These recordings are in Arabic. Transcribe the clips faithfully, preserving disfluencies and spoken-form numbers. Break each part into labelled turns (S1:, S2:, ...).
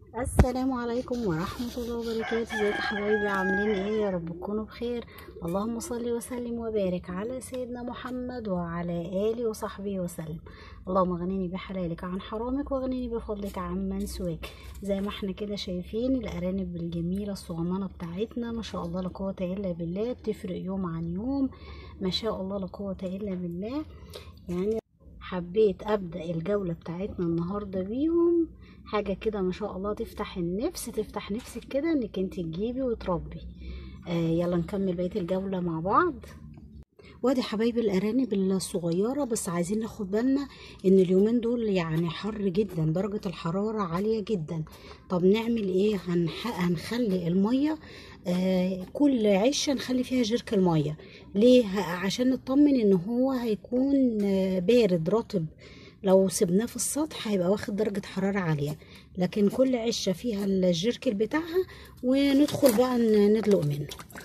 S1: السلام عليكم ورحمة الله وبركاته. ازيكم يا حبايبي؟ عاملين ايه؟ يا رب تكونوا بخير. اللهم صل وسلم وبارك على سيدنا محمد وعلى آله وصحبه وسلم. اللهم اغنيني بحلالك عن حرامك واغنيني بفضلك عمن سواك. زي ما احنا كده شايفين الارانب الجميلة الصغننة بتاعتنا، ما شاء الله لا قوة الا بالله، بتفرق يوم عن يوم، ما شاء الله لا قوة الا بالله. يعني حبيت ابدا الجوله بتاعتنا النهارده بيهم، حاجه كده ما شاء الله تفتح النفس، تفتح نفسك كده انك انت تجيبي وتربي. آه يلا نكمل بقيه الجوله مع بعض. وادي حبايبي الارانب الصغيره، بس عايزين ناخد بالنا ان اليومين دول يعني حر جدا، درجه الحراره عاليه جدا. طب نعمل ايه؟ هنح... هنخلي الميه آه كل عشه نخلي فيها جرك الميه. ليه؟ ه- عشان نطمن ان هو هيكون آه بارد رطب. لو سبناه في السطح هيبقى واخد درجة حرارة عالية، لكن كل عشة فيها الجركل بتاعها، وندخل بقى ن- ندلق منه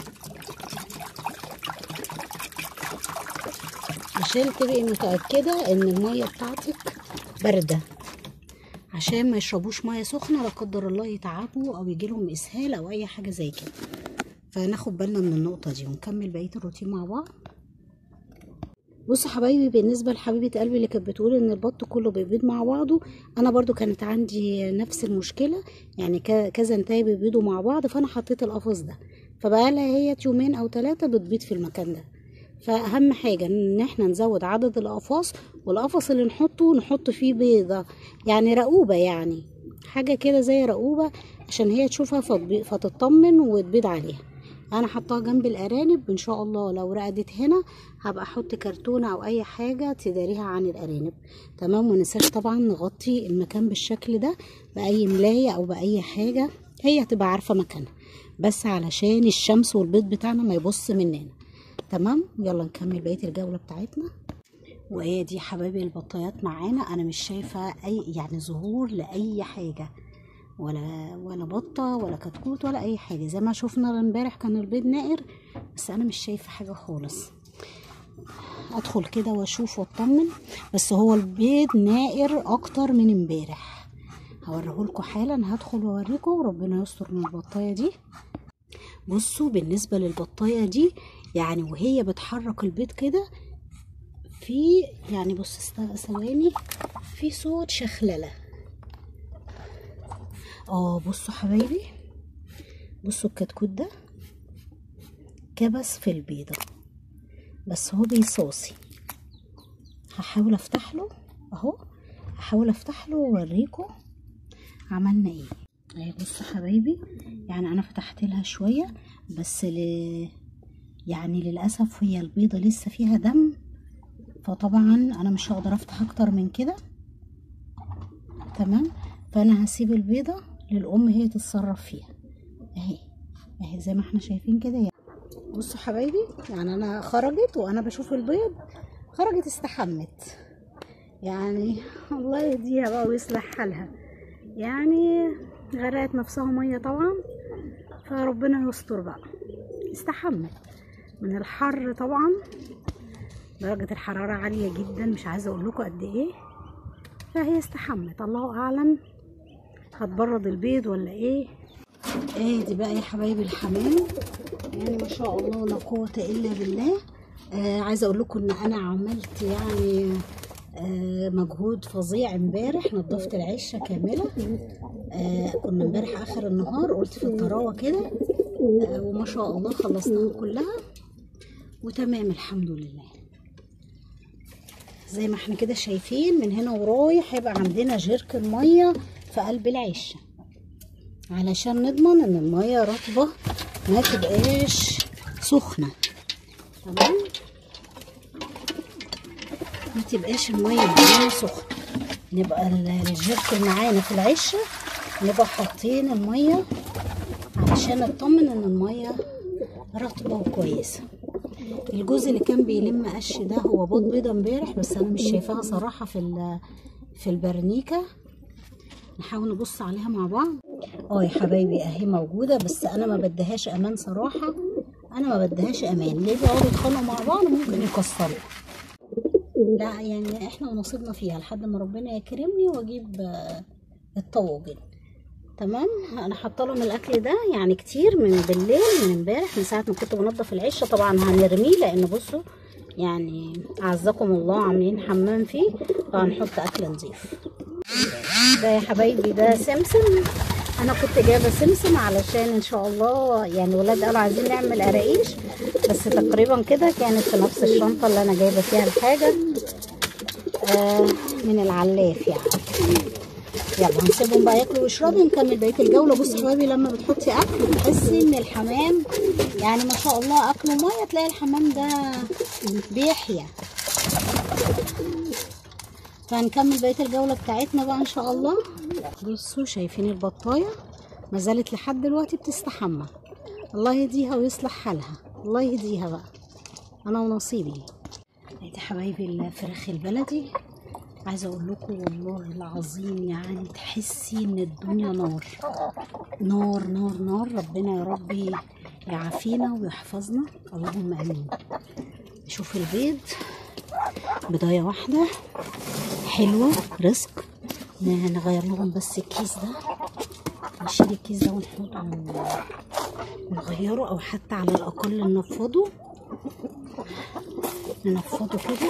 S1: عشان تبقي متأكدة ان المية بتاعتك باردة، عشان ما يشربوش مية سخنة لا قدر الله يتعبوا او يجيلهم اسهال او اي حاجة زي كده. فناخد بالنا من النقطة دي ونكمل بقية الروتين مع بعض. بصوا حبايبي، بالنسبة لحبيبة قلبي اللي كانت بتقول ان البط كله بيبيض مع بعضه، انا برضو كانت عندي نفس المشكلة، يعني كذا انتاي بيبيضوا مع بعض، فانا حطيت القفص ده، فبقى لها هي يومين او ثلاثة بتبيض في المكان ده. فاهم حاجة ان احنا نزود عدد الاقفاص، والقفص اللي نحطه نحط فيه بيضة، يعني رقوبة، يعني حاجة كده زي رقوبة عشان هي تشوفها فتطمن وتبيض عليها. انا حطاها جنب الارانب، ان شاء الله لو رقدت هنا هبقى احط كرتونه او اي حاجه تداريها عن الارانب. تمام. وننساش طبعا نغطي المكان بالشكل ده باي ملايه او باي حاجه، هي هتبقى عارفه مكانها، بس علشان الشمس والبيض بتاعنا ما يبص مننا. تمام. يلا نكمل بقيه الجوله بتاعتنا. وايه دي حبايبي البطايات معانا، انا مش شايفه اي يعني ظهور لاي حاجه، ولا ولا بطه ولا كتكوت ولا اي حاجه. زي ما شفنا امبارح كان البيض نائر، بس انا مش شايفه حاجه خالص. ادخل كده واشوف واطمن، بس هو البيض نائر اكتر من امبارح. هوريهولكوا حالا، هدخل واوريكم وربنا يستر من البطايه دي. بصوا بالنسبه للبطايه دي، يعني وهي بتحرك البيض كده، في يعني بص ثواني، في صوت شخلله. اه بصوا حبايبي، بصوا الكتكوت ده كبس في البيضه، بس هو بيصوصي. هحاول افتح له اهو، هحاول افتح له واوريكم عملنا ايه. اهي بصوا حبايبي، يعني انا فتحت لها شويه، بس ل... يعني للاسف هي البيضه لسه فيها دم، فطبعا انا مش هقدر افتح اكتر من كده. تمام. فانا هسيب البيضه للام هي تتصرف فيها. اهي اهي زي ما احنا شايفين كده. يعني بصوا حبايبي، يعني انا خرجت وانا بشوف البيض، خرجت استحمت، يعني الله يهديها بقى ويصلح حالها، يعني غرقت نفسها ميه طبعا، فربنا يستر بقى. استحمت من الحر طبعا، درجة الحرارة عالية جدا، مش عايزة اقول لكم قد ايه، فهي استحمت. الله اعلم هتبرد البيض ولا ايه. ايه دي بقى يا حبايبي الحمام، يعني ما شاء الله لا قوة الا بالله. آه عايزة اقول لكم ان انا عملت يعني آه مجهود فظيع امبارح، نظفت العشه كامله. آه كنا امبارح اخر النهار قلت في الطراوه كده، آه وما شاء الله خلصناها كلها وتمام الحمد لله. زي ما احنا كده شايفين من هنا ورايح هيبقى عندنا جرك الميه في قلب العشه، علشان نضمن ان الميه رطبه ما تبقاش سخنه. تمام، ما تبقاش الميه معانا سخنه، نبقى الجرك معانا في العشه نبقى حاطين الميه علشان نطمن ان الميه رطبه وكويسه. الجزء اللي كان بيلم قش ده هو بيض بيضه امبارح، بس انا مش شايفاها صراحه في في البرنيكه. نحاول نبص عليها مع بعض. اه يا حبايبي اهي موجوده، بس انا ما بديهاش امان صراحه، انا ما بديهاش امان. ليه؟ بيقعدوا يتخانقوا مع بعض ممكن يكسروا. لا يعني احنا ونصيبنا فيها لحد ما ربنا يكرمني واجيب الطواجن. تمام. انا حاطه لهم الاكل ده يعني كتير من بالليل، من امبارح، من ساعه ما كنت بنضف العشه. طبعا هنرميه لان بصوا يعني اعزكم الله عاملين حمام فيه، فهنحط اكل نظيف. ده يا حبايبي ده سمسم. انا كنت جايبه سمسم علشان ان شاء الله يعني ولاد قالوا عايزين نعمل قراقيش، بس تقريبا كده كانت في نفس الشنطه اللي انا جايبه فيها الحاجه آه من العلاف يعني. يلا هنسيبهم بقى ياكلوا ويشربوا ونكمل بقيه الجوله. بصوا يا حبايبي لما بتحطي اكل بتحسي ان الحمام يعني ما شاء الله اكله ميه، تلاقي الحمام ده بيحيا. فهنكمل بقيه الجوله بتاعتنا بقى ان شاء الله. بصوا شايفين البطايه ما زالت لحد دلوقتي بتستحمى. الله يهديها ويصلح حالها، الله يهديها بقى، انا ونصيبي. دي حبايبي الفراخ البلدي، عايزه اقول لكم والله العظيم يعني تحسي ان الدنيا نار نار نار نار. ربنا يا ربي يعافينا ويحفظنا، اللهم امين. شوف البيض، بضايه واحده حلوه رزق. نغير لهم بس الكيس ده، نشيل الكيس ده ونحطه ونغيره، او حتى على الاقل ننفضه ننفضه كده.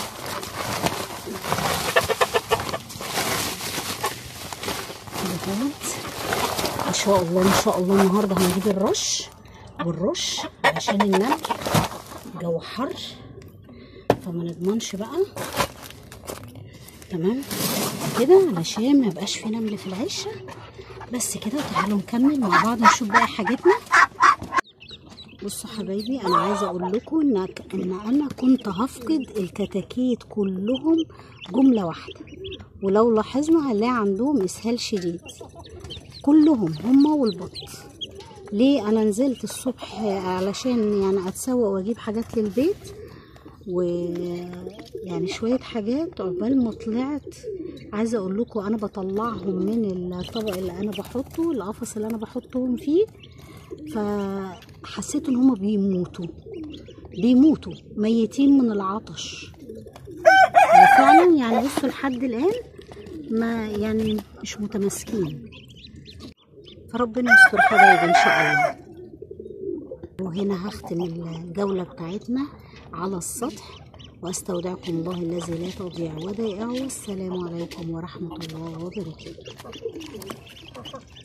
S1: ان شاء الله ان شاء الله النهارده هنجيب الرش والرش عشان النمل، جو حر فما نضمنش بقى. تمام كده علشان ما يبقاش في نمل في العشه. بس كده تعالوا نكمل مع بعض نشوف بقى حاجتنا. بصوا حبايبي انا عايزه اقول لكم ان ان انا كنت هفقد الكتاكيت كلهم جمله واحده، ولو لاحظنا هنلاقي عندهم اسهال شديد كلهم هما والبط. ليه؟ انا نزلت الصبح علشان يعني اتسوق واجيب حاجات للبيت ويعني شويه حاجات. عقبال ما طلعت عايزه اقول لكم انا بطلعهم من الطبق اللي انا بحطه، القفص اللي انا بحطهم فيه، فحسيت ان هما بيموتوا بيموتوا ميتين من العطش فعلا. يعني بصوا لحد الان ما يعني مش متماسكين، فربنا يستر حبايبي ان شاء الله. وهنا هختم الجولة بتاعتنا على السطح، واستودعكم الله الذي لا تضيع ودائعه، والسلام عليكم ورحمة الله وبركاته.